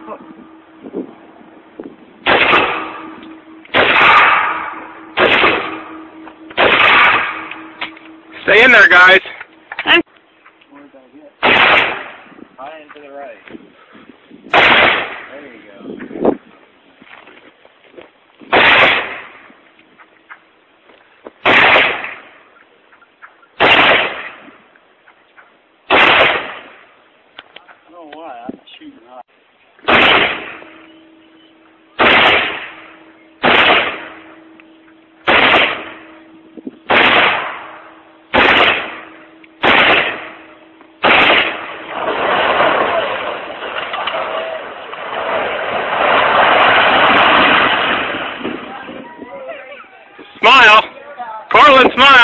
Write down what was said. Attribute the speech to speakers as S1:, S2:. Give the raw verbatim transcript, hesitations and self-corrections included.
S1: Stay in there, guys.
S2: Where'd that hit? High and to the right. There you go. I don't know why, I'm shooting high.
S1: Smile. Cortland, smile.